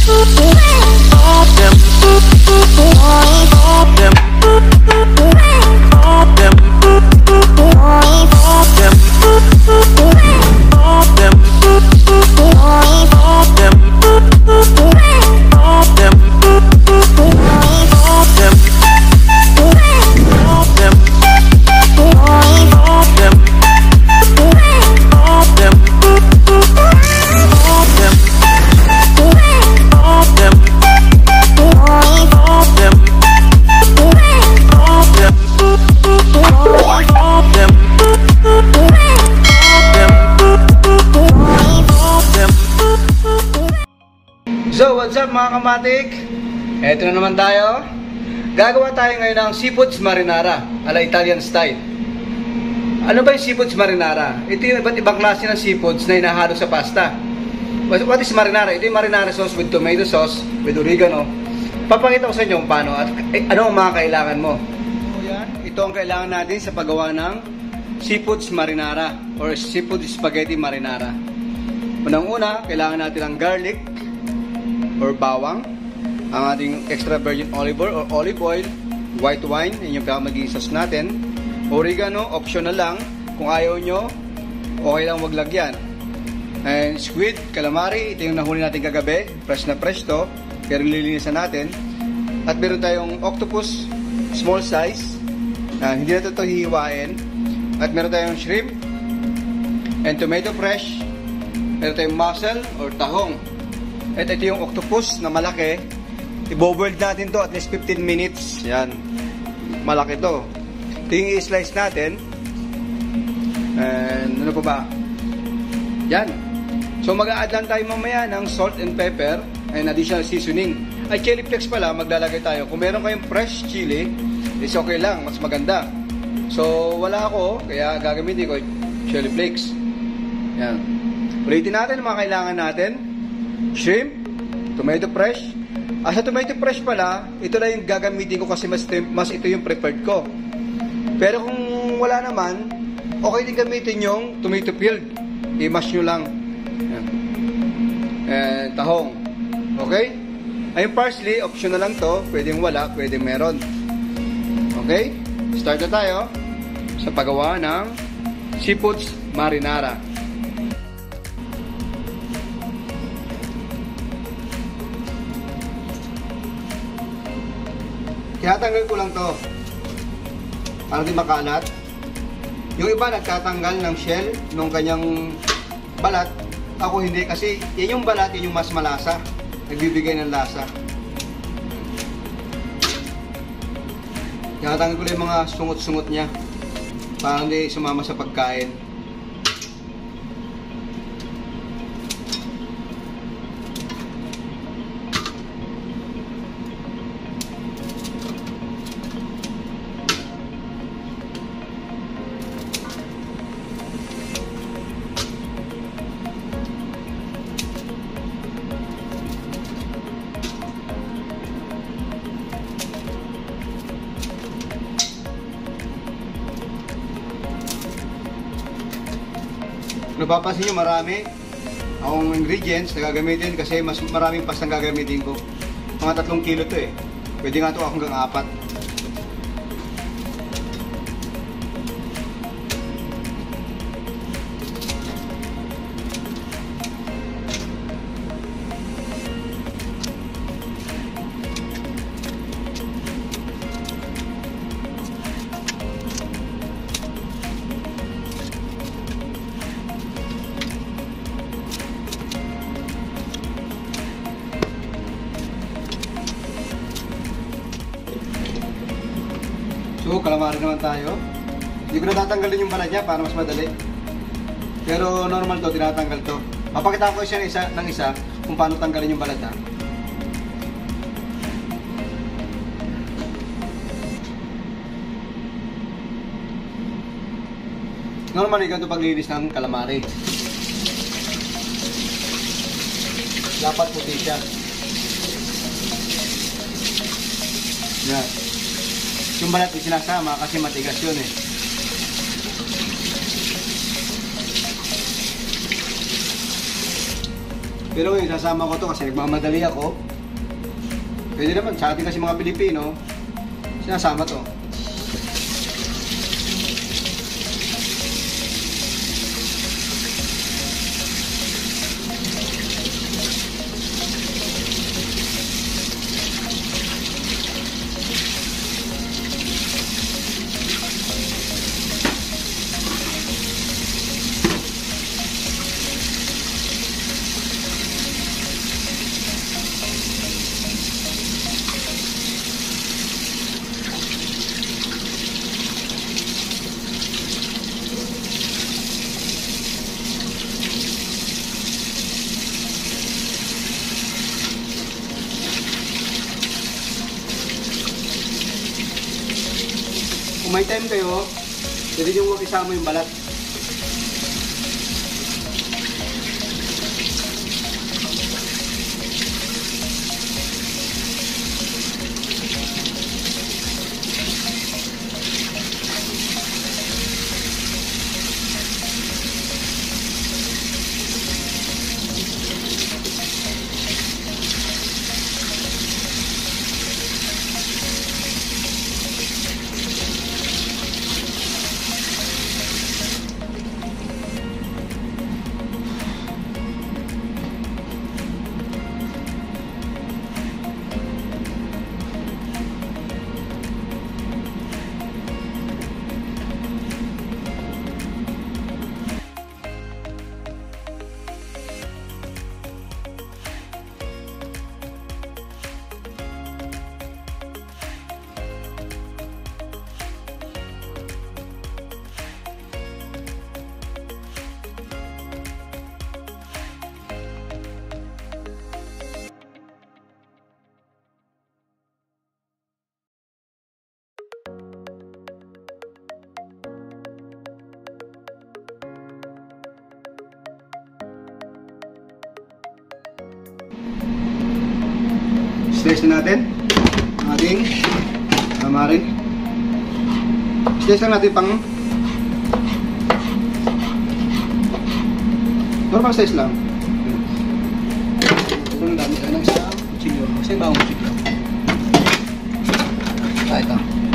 So, what's up mga kamatik? Eto na naman tayo. Gagawa tayo ngayon ng seafoods marinara ala Italian style. Ano ba yung seafoods marinara? Ito yung iba't ibang klase ng seafoods na hinahalo sa pasta. What is marinara? Ito yung marinara sauce with tomato sauce, with oregano. Papakita ko sa inyo kung paano at ano ang mga kailangan mo. So, yan. Ito ang kailangan natin sa paggawa ng seafoods marinara or seafood spaghetti marinara. Unang-una, kailangan natin ng garlic or bawang, ang ating extra virgin olive oil or olive oil, white wine, yun yung magiging sauce natin, oregano, optional lang, kung ayaw nyo, okay lang wag lagyan. And squid, calamari, ito yung nahuli natin kagabi, fresh na fresh to, pero lilinisan natin. At meron tayong octopus, small size, hindi na ito hihiwain. At meron tayong shrimp, and tomato fresh, meron tayong mussel or tahong. At ito yung octopus na malaki. I-boiled natin to at least 15 minutes. Yan. Malaki to. Ito yung i-slice natin. And ano pa ba? Yan. So mag-a-add lang tayo mamaya ng salt and pepper and additional seasoning. Ay, chili flakes pala maglalagay tayo. Kung meron kayong fresh chili, is okay lang. Mas maganda. So wala ako, kaya gagamitin ko chili flakes. Yan. Ulitin natin ang mga kailangan natin. Shrimp, tomato fresh. Sa tomato fresh pala, ito lang yung gagamitin ko kasi mas ito yung preferred ko. Pero kung wala naman, okay din gamitin yung tomato peeled. I-mash nyo lang. Tahong. Okay? Yung parsley, optional lang to. Pwedeng wala, pwedeng meron. Okay? Start na tayo sa paggawa ng seafoods marinara. Tinatanggal ko lang to para di makalat. Yung iba nagtatanggal ng shell nung kanyang balat. Ako hindi kasi yan yung balat, yan yung mas malasa. Nagbibigay ng lasa. Tinatanggal ko lang yung mga sungot-sungot niya para hindi sumama sa pagkain. Napapansin nyo marami akong ingredients na gagamitin kasi mas maraming pastang gagamitin ko. Mga 3 kilo to eh. Pwede nga ito hanggang 4. So, calamari naman tayo. Hindi ko na tatanggalin yung balat niya para mas madali. Pero normal to, tinatanggal to. Papakita ko siya ng isa kung paano tanggalin yung balat ha. Normally, ganito paglinis ng calamari. Dapat puti siya. Yan. Yung balat ay sinasama kasi matigas yun eh. Pero ngayon, sasama ko to kasi nagmamadali ako. Pwede naman, sa atin kasi mga Pilipino, sinasama to. Kung may time kayo, pwede nyo huwag isama yung balat. Slice na natin ang ating calamari. Slice lang natin pang normal size lang. Sobrang dami tayo ng isang kutsilyo. Kasi ba ang kutsilyo? Ito.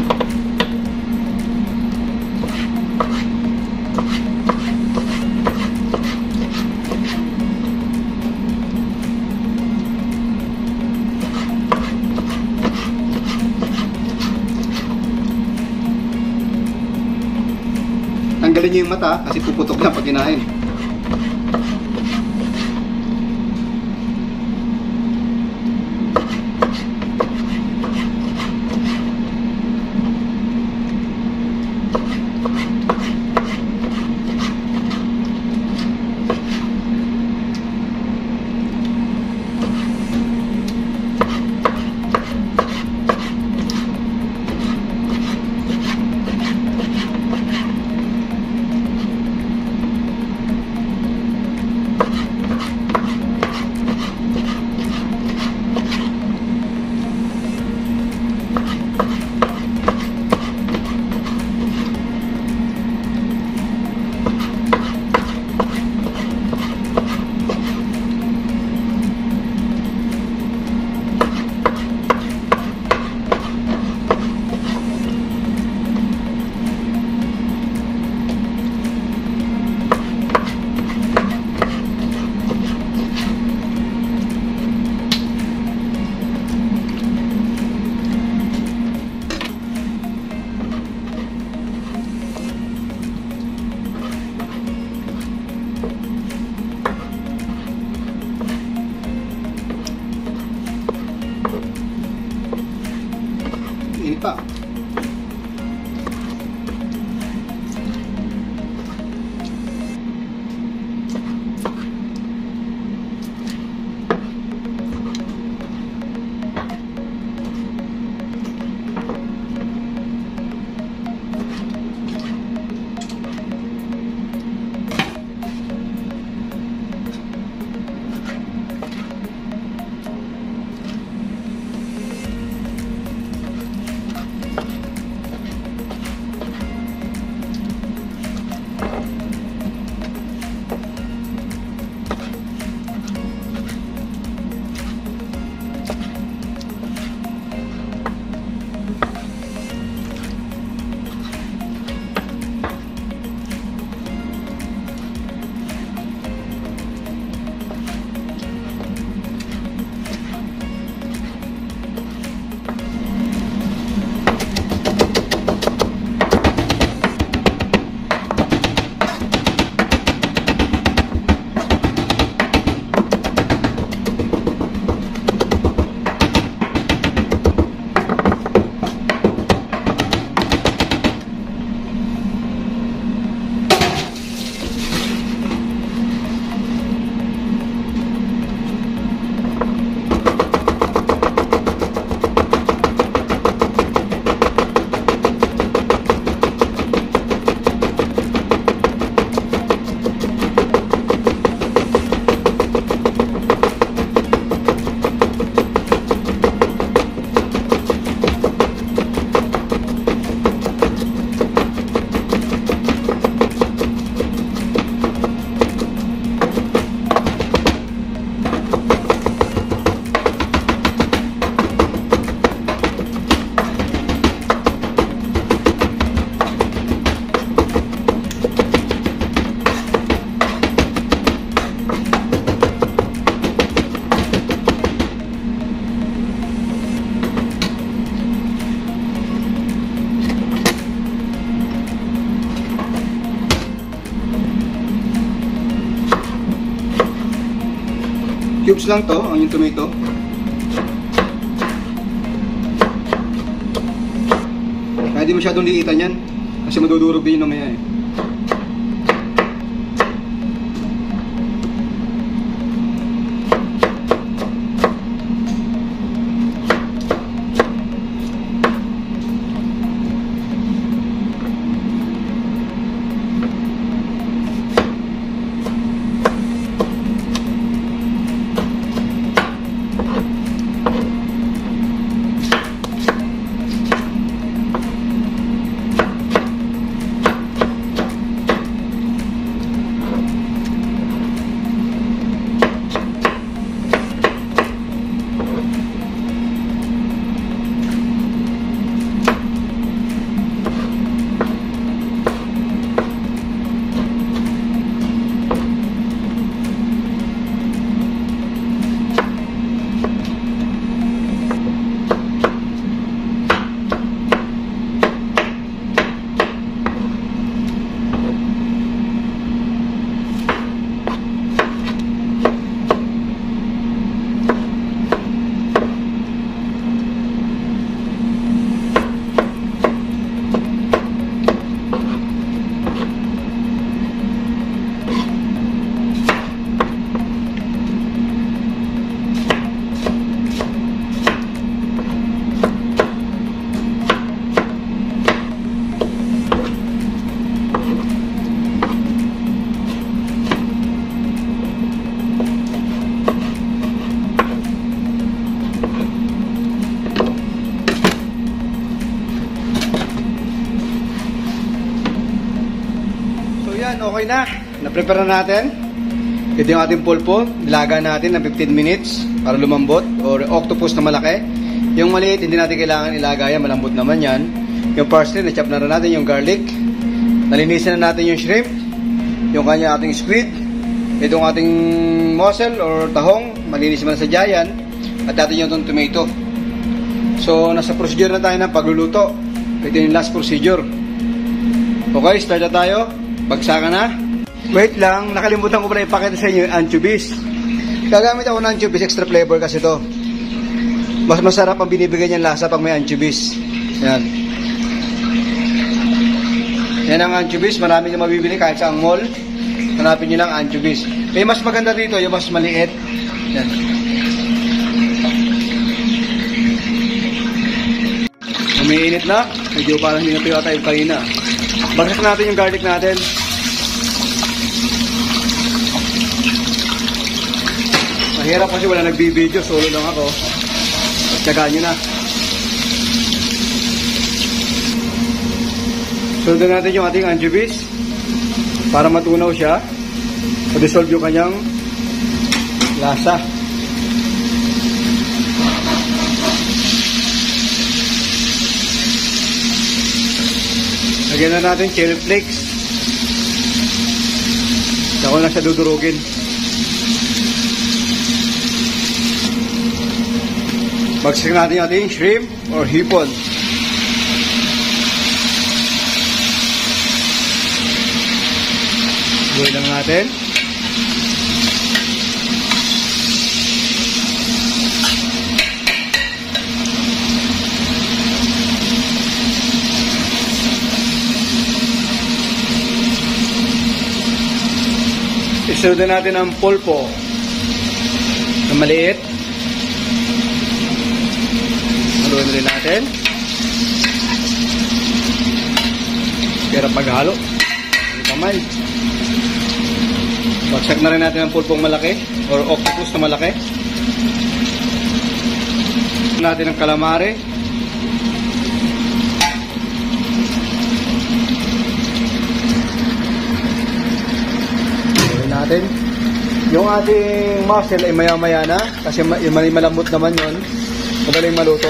Tanggalin nyo yung mata kasi puputok na pag kinain. Cubes lang to, ang yung tomato. Kaya di masyadong liitan yan. Kasi madudurog din yun namaya eh. Okay na. Na-prepare na natin. Ito yung ating pulpo. Nilaga natin ng 15 minutes para lumambot. Or octopus na malaki. Yung maliit, hindi natin kailangan ilaga yan. Malambot naman yan. Yung parsley, na-chop na rin natin. Yung garlic. Nalinisan na natin yung shrimp. Yung kanya ating squid. Itong ating mussel or tahong. Malinis man sa giant. At natin yung itong tomato. So, nasa procedure na tayo ng pagluluto. Ito yung last procedure. Okay, start na tayo. Bagsakan na. Wait lang, nakalimutan ko pala ipakita sa inyo yung anchovies. Gagamit ako ng anchovies, extra flavor kasi to. Mas masarap ang binibigay niyang lasa pag may anchovies. Yan. Yan ang anchovies, marami nyo mabibili kahit sa mall. Hanapin nyo lang anchovies. May mas maganda dito, yung mas maliit. Yan. Umiinit na. Medyo parang hindi na tuyo tayo kanina. Bagsak natin yung garlic natin. Mahirap kasi wala nagbibideo. Solo lang ako. Tsagaan nyo na. Sundan natin yung ating anchovies. Para matunaw siya. Ma-dissolve yung kanyang lasa. Lagyan na natin chili flakes. Saka na siya dudurugin. Bagsak natin yung ating shrimp or hipon. Gawin lang natin. Isunod natin ang pulpo na maliit. Haluin rin natin. Pero paghalo, ang kamay. Bagsak na rin natin ang pulpong malaki or octopus na malaki. Natin ang calamari. Natin. Yung ating mussel ay maya-maya na kasi malambot naman yun. Madaling maluto.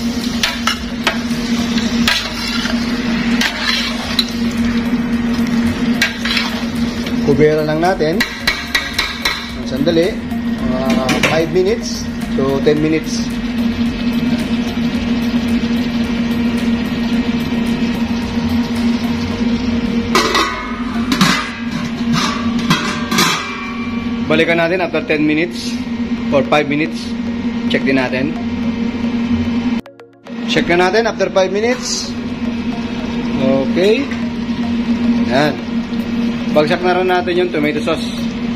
Kubera lang natin. Sandali. 5 minutes to 10 minutes. Balikan natin after 10 minutes for 5 minutes. Check din natin. Check na natin after 5 minutes. Okay. Yan. Bagsak na rin natin yung tomato sauce.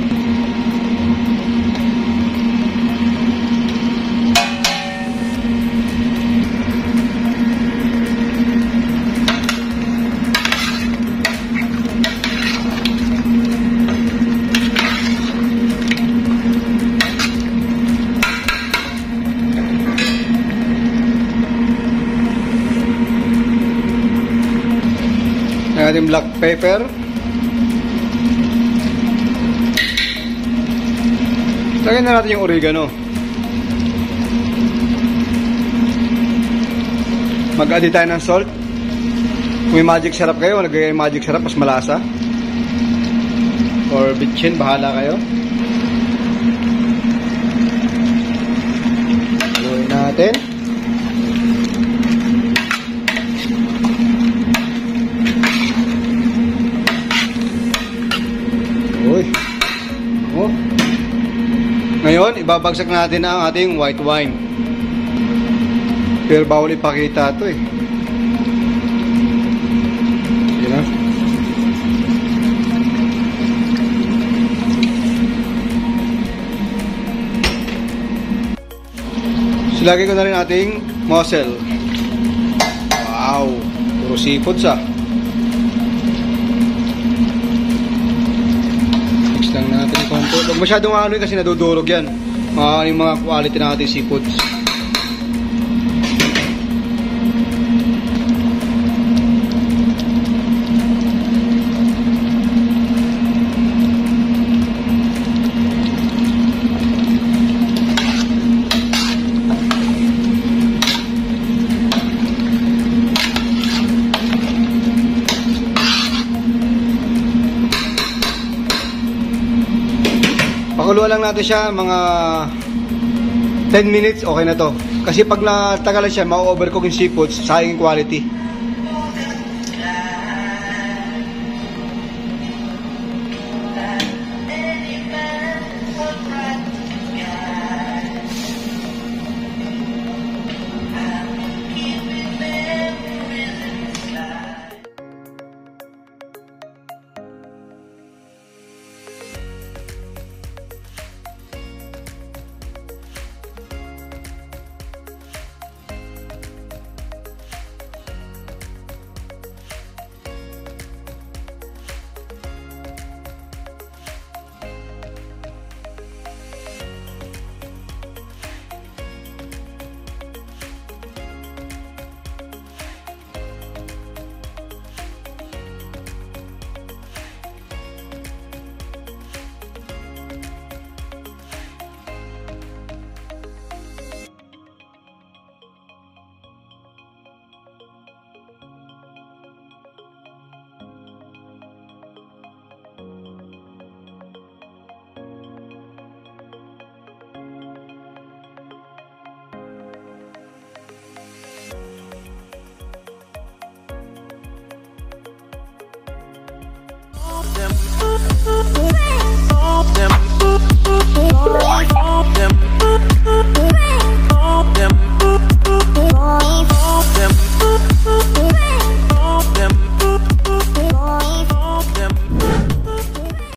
Ating black pepper. Lagyan na natin yung oregano. Mag-add tayo ng salt. Kung may magic sarap kayo, lagay yung magic sarap, mas malasa. Or bitchin, bahala kayo. Haluin natin. Oh. Ngayon, ibabagsak natin ang ating white wine. Pero bawal ipakita ito eh. Yan na. Silagay ko na rin ating mussel. Wow! Puro seafoods ah. Lang natin konti. Huwag masyadong ano kasi nadudurog yan. Yung mga quality ng ating seafoods. Pakuluan lang natin siya mga 10 minutes, okay na to. Kasi pag natagalan siya, ma-overcook yung seafood, sayang yung quality.